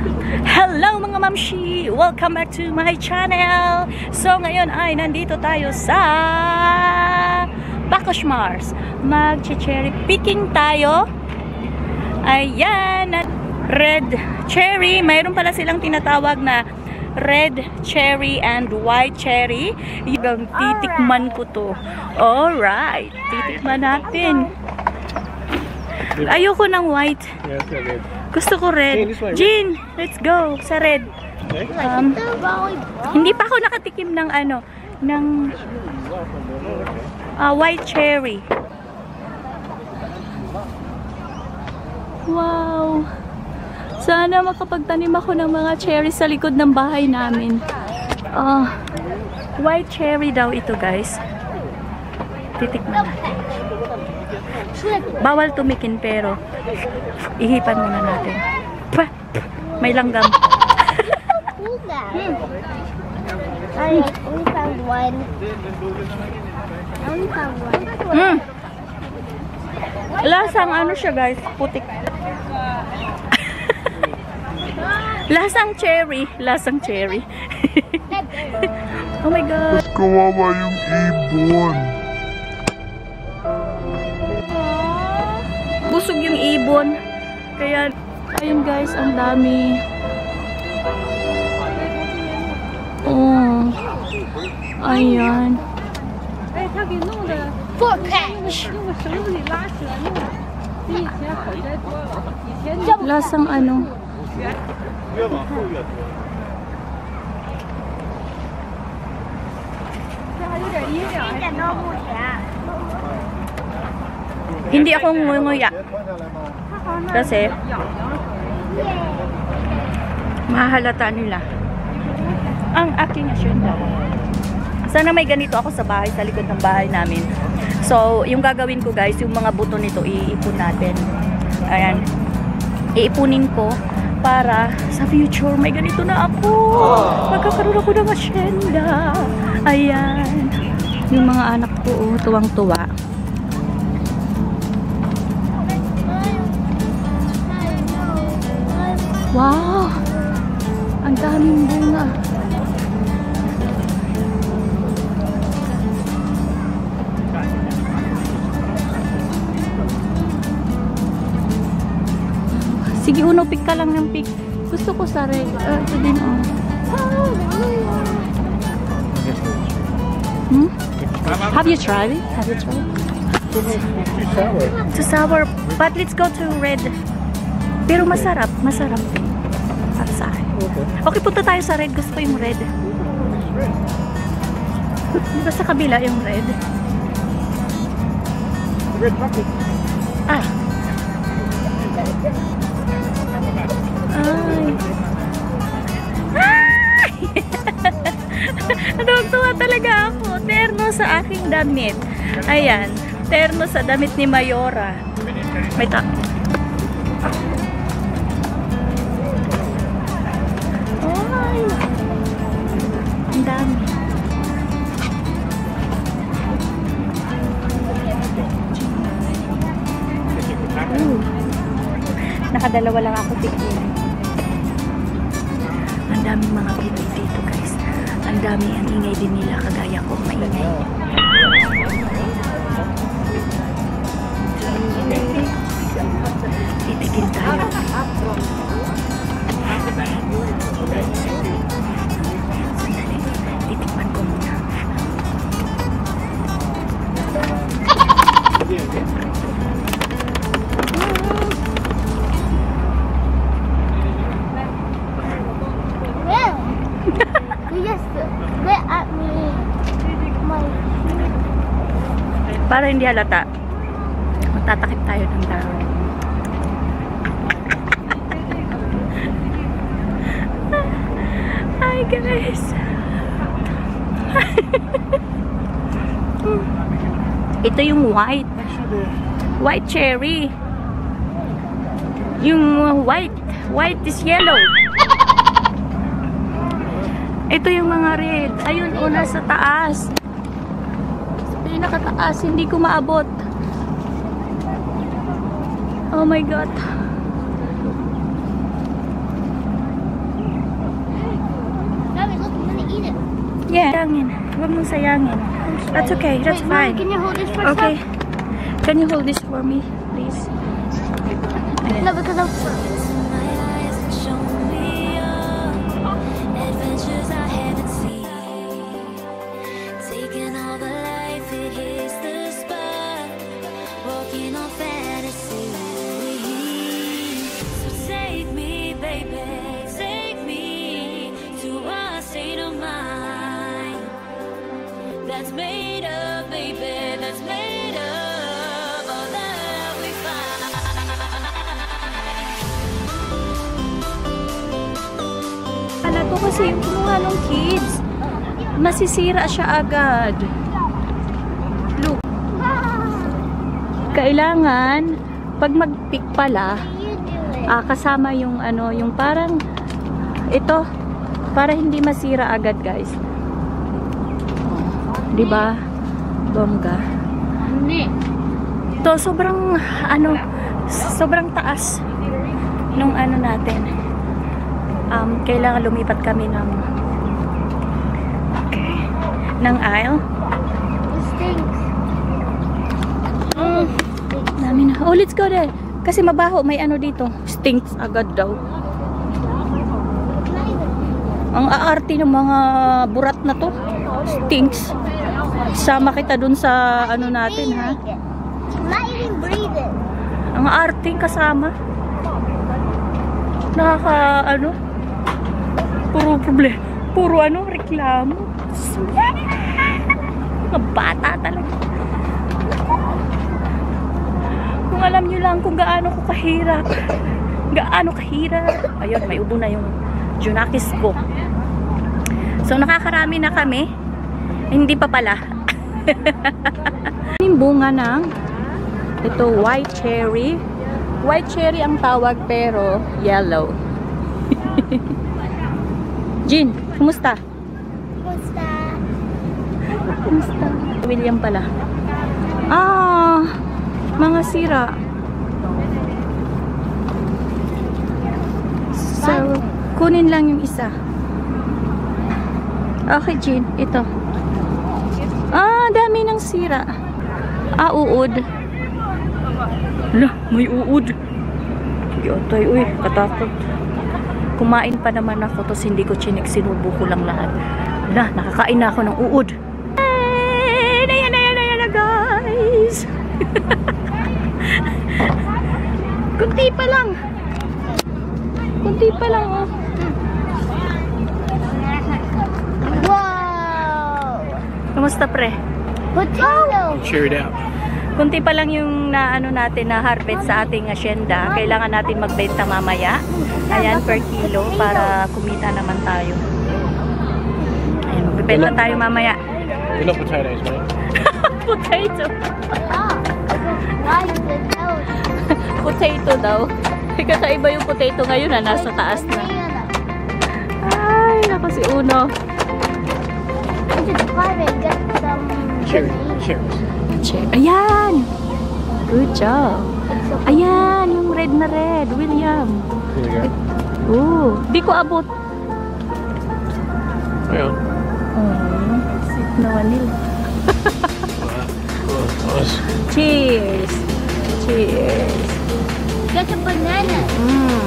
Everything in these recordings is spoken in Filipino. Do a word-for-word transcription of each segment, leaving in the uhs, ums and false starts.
Hello mga mamshi! Welcome back to my channel! So ngayon ay nandito tayo sa Bacchus Mars. Mag-cherry picking tayo. Ayan, red cherry. Mayroon pala silang tinatawag na red cherry and white cherry. Yung titikman ko to. Alright, titikman natin. Ayoko ng white. Gusto ko red. Jean, let's go sa red. Um, hindi pa ako nakatikim ng ano, ng uh, white cherry. Wow. Sana makapagtanim ako ng mga cherry sa likod ng bahay namin. Uh, white cherry daw ito, guys. Titikman natin. Bawal tumikin pero ihipan muna natin. Pwah! May langgam. hmm. I only found one. I only found one. Hmm. Lasang ano siya, guys? Putik. Lasang cherry. Lasang cherry. Oh my God. Kawawa yung ibon. Busog yung ibon. Kaya, ayun guys, ang dami. Oh. Ayan. For catch. Lasang ano. Hindi ako ngunguya. Kasi mahalata nila ang aking asyenda. Sana may ganito ako sa bahay, sa likod ng bahay namin. So, yung gagawin ko guys, yung mga buto nito, iipon natin. Ayan. Iipunin ko para sa future may ganito na ako. Magkakaroon ako ng asyenda. Ayan. Yung mga anak ko, oh, tuwang-tuwa. Wow! Ang daming bunga. Sige, uno, pick ka lang ng pick. Gusto ko sa red. Uh, ito din, oh. Hmm? Have you tried it? Have you tried it? Too sour. Too sour. But let's go to red. Pero masarap. Masarap. Para sa akin. Okay. Okay, punta tayo sa red. Gusto ko yung red. Di ba sa kabila yung red? Red pocket. Ah. Ay. Ay! Natuwa talaga ako. Terno sa aking damit. Ayan. Terno sa damit ni Mayora. May ta... Ay! Ang dami. Ooh. Nakadalawa lang ako tikin. Ang daming mga Pinoy dito, guys. Ang dami, ang ingay din nila, kagaya ko, maingay. Titikin tayo. Sandali, titikman ko muna. Para hindi halata, magtatakip tayo ng dahon. Hi guys! Ito yung white. White cherry. Yung white. White is yellow. Ito yung mga red. Ayun, una sa taas. Pinakataas, hindi ko maabot. Oh my God. sayangin. Huwag mong sayangin. That's okay. That's Wait, Mommy, fine. can you hold this for Okay. a Can you hold this for me, please? sec? No, because I'm... That's made of, baby, that's made of all that we find. Kala ko kasi yung kumuha ng kids, masisira siya agad. Look. Kailangan, pag mag-pick pala, You do it. ah, kasama yung ano, yung parang, ito, para hindi masira agad, guys. Diba? Bongga. Nick. To sobrang ano, sobrang taas nung ano natin. Um, kailangan lumipat kami ng okay, ng aisle. It stinks. Mm, dami na. Oh, let's go there. Kasi mabaho, may ano dito. Stinks agad daw. Ang aarte ng mga burat na to. Stinks. Sama kita dun sa ano natin, ha? I'm not even breathing. Ang aarte kasama. Nakaka, ano? Puro problem. Puro ano, reklamo. Mga bata talaga. Kung alam nyo lang kung gaano ko kahirap. Gaano kahirap. Ayun, may ubo na yung Junakis ko. So, nakakarami na kami. Hindi pa pala. Yung bunga ng ito, white cherry. White cherry ang tawag pero yellow. Jean, kumusta? What's that? Kumusta? William pala. Ah, mga sira. So, kunin lang yung isa. Okay, Jean, ito. Ah, dami ng sira. Ah, uod. Lah, may uod. Yotay, uy, katakot. Kumain pa naman ako, tapos hindi ko chinik, sinubo ko lang lahat. Lah, nakakain na ako ng uod. Ay, ayan, ayan, ayan na, guys. Kunti pa lang. Kunti pa lang, oh. Whoa! Kamusta, pre? Potato! Cheered out. Kunti pa lang yung na ano natin na harvest sa ating asyenda. Kailangan natin magbenta mamaya. Ayan, per kilo para kumita naman tayo. Ayan, magbenta tayo mamaya. You know potatoes, right? Potato. Why is it nose? Potato daw. Kakaiba yung potato ngayon na nasa taas na. Ay, naku si Uno. I just climb and get some. Cherry. Cherries. Che- Ayan! Good job. Ayan, yung red na red. William. Here we go. Oh, di ko abot. Hang on. Oh, sip naman nila. Wow. Nice. Cheers! Cheers! Get a banana. Mm.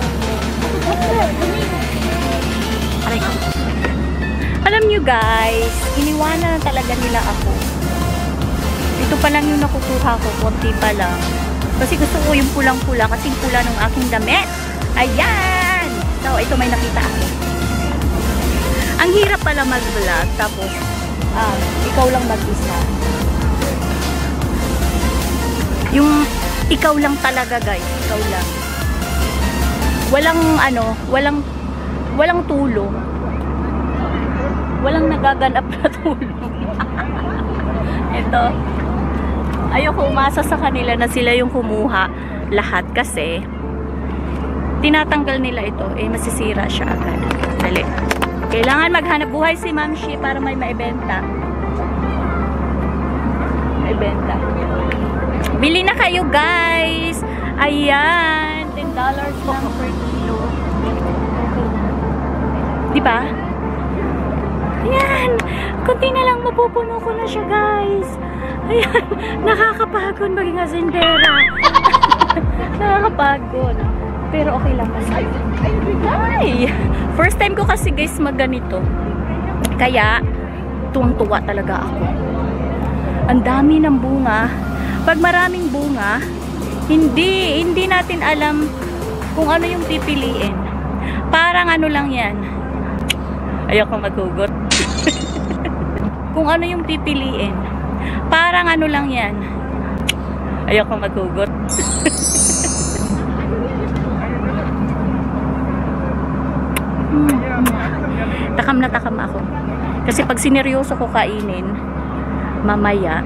Aray ko. Alam nyo guys, iniwanan na talaga nila ako. Ito pa lang yung nakukuha ko, konti pa lang. Kasi gusto ko yung pulang-pula, kasi pula ng aking damit. Ayan! So, ito may nakita ako. Ang hirap pala mag-vlog, tapos um, ikaw lang mag-isa. Yung ikaw lang talaga guys, ikaw lang. Walang ano, walang walang tulong. Walang nagaganap na tulong. Ito. Ayoko umasa sa kanila na sila yung kumuha lahat kasi tinatanggal nila ito, eh masisira siya agad. Dali. Kailangan maghanap buhay si Ma'am Shi para may maibenta. Maibenta. Bili na kayo guys! Ayan! ten dollars lang per kilo. Di ba? Ayan. Kunti na lang mapupuno ko na siya, guys. Ayan. Nakakapagod maging asindera. Nakakapagod. Pero okay lang kasi. Ay! First time ko kasi, guys, magganito. Kaya, tuwang-tuwa talaga ako. Ang dami ng bunga. Pag maraming bunga, hindi, hindi natin alam kung ano yung pipiliin. Parang ano lang yan. Ayoko maghugot. Kung ano yung pipiliin. Parang ano lang yan. Ayoko maghugot. Takam na takam ako. Kasi pag sineryoso ko kainin, mamaya,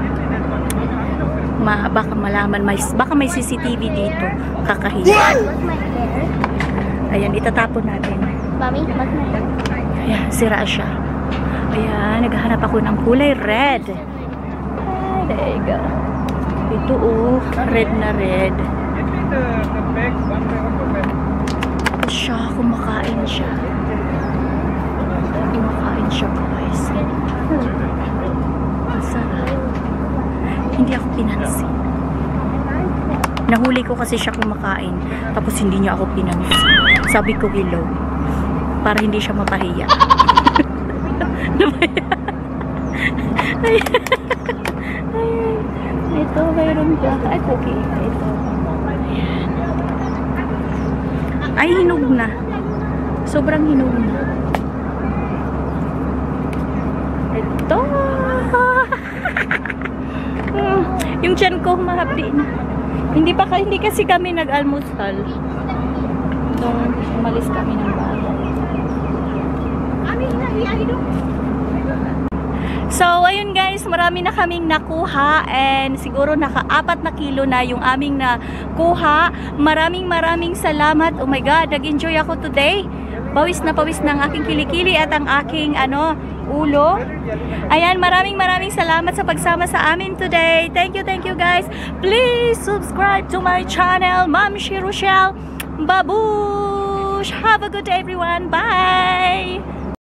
ma baka malaman, may, baka may C C T V dito. Kakahiya. What's my hair? Ayan, itatapon natin. Mommy, what's my hair? Ayan, sira siya. Ayan, naghahanap ako ng kulay red. Ay, there you go. Ito oh, red na red. Tapos siya, kumakain siya. Kumakain siya, guys. Masarap. Hindi ako pinansin. Nahuli ko kasi siya kumakain. Tapos hindi niya ako pinansin. Sabi ko hello. Para hindi siya mapahiya. Ay, ito, mayroon ka. Ay, okay. Ito. Ayan. Ay, hinog na. Sobrang hinog na. Ito. Hmm, yung tiyan ko humahapdi na. Hindi pa hindi kasi kami nag-almusal nung umalis kami ng bahay. So, ayun guys, marami na kaming nakuha and siguro naka-apat na kilo na yung aming nakuha. Maraming maraming salamat. Oh my God, nag-enjoy ako today. Pawis na pawis ng aking kilikili at ang aking ano, ulo. Ayan, maraming maraming salamat sa pagsama sa amin today. Thank you, thank you guys. Please subscribe to my channel, Ma'am Shi Rochelle. Babush! Have a good day everyone. Bye!